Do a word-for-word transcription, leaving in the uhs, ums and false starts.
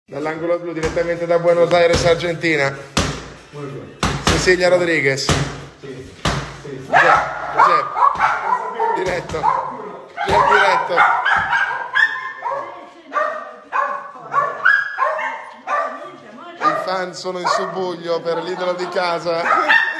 Dall'angolo blu direttamente da Buenos Aires, Argentina. Cecilia Rodriguez. Sì. Sì. Giuseppe. Diretto. Diretto. I fan sono in subbuglio per l'idolo di casa.